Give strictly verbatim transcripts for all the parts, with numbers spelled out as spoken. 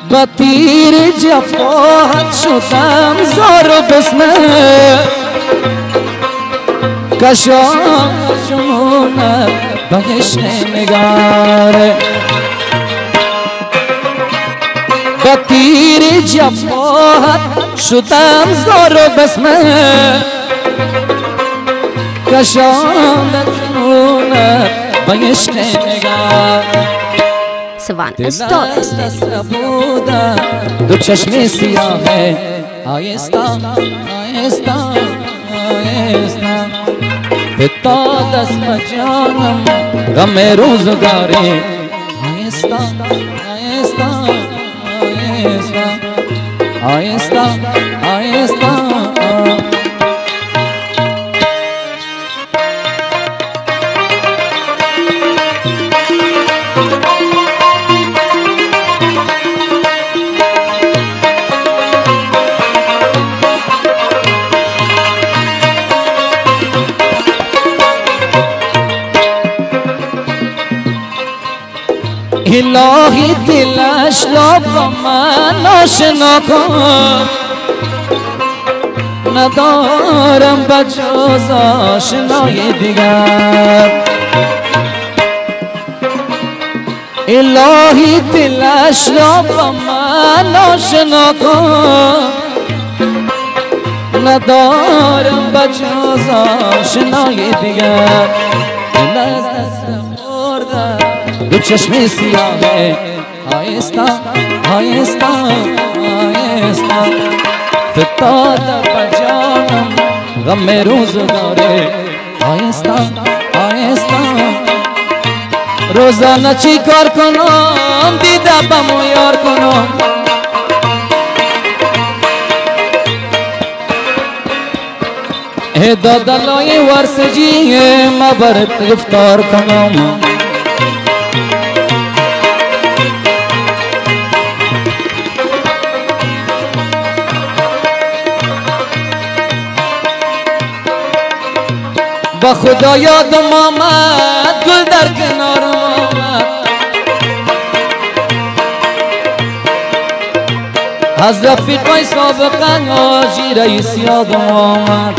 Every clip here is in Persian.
بطیر جفاهت شدم زار و بسمه کشان جنونت بهشت نگاره بطیر جفاهت شدم زار و بسمه کشان جنونت بهشت نگاره سوان استاد بودم دو چشم سیاه آیستا آیستا آیستا فتاد اسم جانم غم روزگاری آیستا آیستا آیستا آیستا آیستا الهی دلش را با من آشنا کن ندارم بجز آشنای دیگر الهی دلش را با من آشنا کن ندارم بجز آشنای دیگر دل از دستم بردم دو چشم سیاه آیستا آیستا آیستا فتاد بجانم غم روزگاره آیستا آیستا روزانه چی کار کنم دیده بمو یار کنم دادلای ورسجی مبرت گفتار کنم با خدا یادم آمد گل در کنارم آمد از رفیقای سابقا آجی رئیس یادم آمد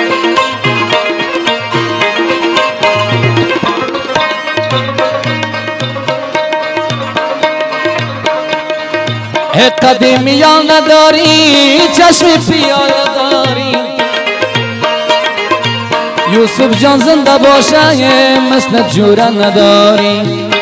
قدیمیان نداری چشم پیاله داری یوسف جان زنده باشه مثل جوره نداری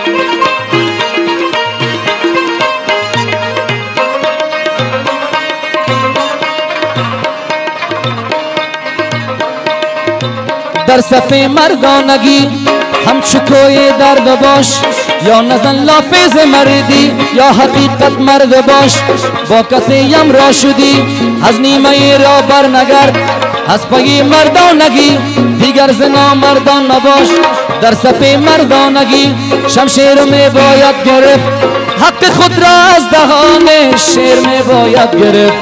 در صفحه مردانگی همچو کوی درد باش یا نزن لافظ مردی یا حقیقت مرد باش با کسی هم را شدی از نیمه را برنگرد از پای مردانگی دیگر زنا مردان نباش در صفحه مردانگی شمشیر می باید گرفت حق خود را از دهان شیر می باید گرفت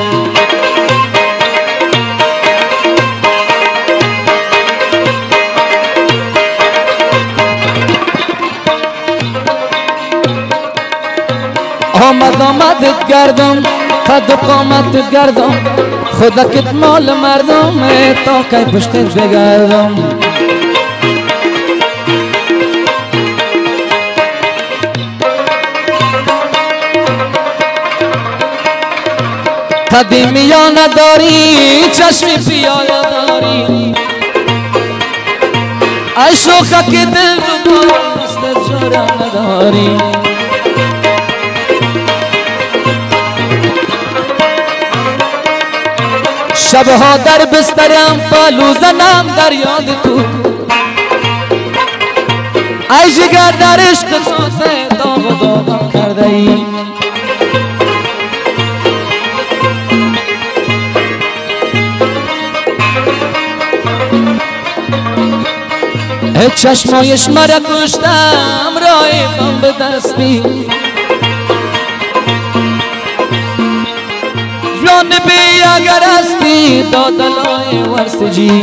آمد آمدت گردم قد و قامت گردم خدا کت مال مردم تا که پشتت بگردم قدیمی یا نداری چشم پیاله داری ای شوخه که دل دوباره مثل جوره نداری شبها در بسترم پالو زنم در یاد تو ای جگر در عشق تو داغ داغم کرده ای چشمایش مرا کشتم رایبم به دستی جان بی اگر هستی دادلای ورسجی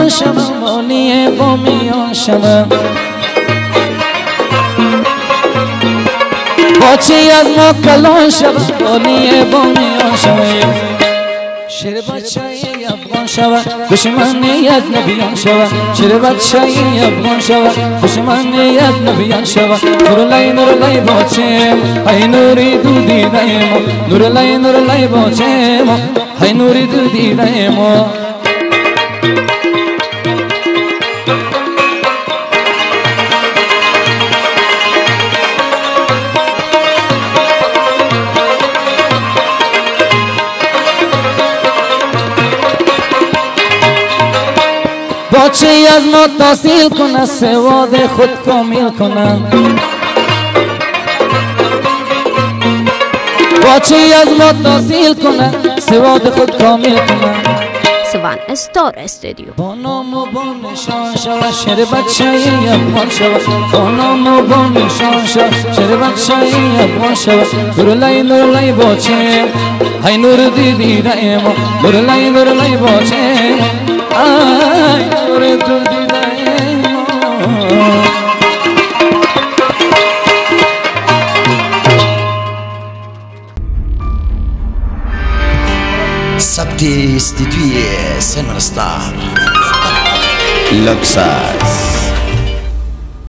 شما مانی بامیان شما باچه از ما کلان شما مانی بامیان شما شیر بچه افغان شوا دشمن یک نبیان شوا شیر بچه افغان شوا دشمن یک نبیان شوا نورلای نورلای باچه های نوری دو دیده ما نورلای نورلای باچه ما های نوری دو دیده ما باچه از ما تحصیل کنه سواد خود کامل کنه باچه از ما تحصیل کنه سواد خود کامل کنه سوان استار استودیو با نام و با نشان شوه شیر بچه افغان شوه با نام و با نشان شوه شیر بچه افغان شوه نورلای نورلای باچه های نور دیدی رای ما نورلای نورلای باچه ای نور دل دیده ما سبتی استدیوی سینما ستار لوکساس